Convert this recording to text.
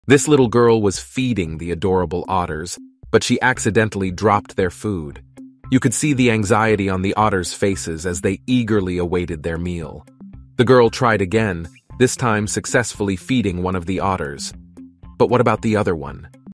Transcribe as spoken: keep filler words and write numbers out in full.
This little girl was feeding the adorable otters, but she accidentally dropped their food. You could see the anxiety on the otters' faces as they eagerly awaited their meal. The girl tried again, this time successfully feeding one of the otters. But what about the other one?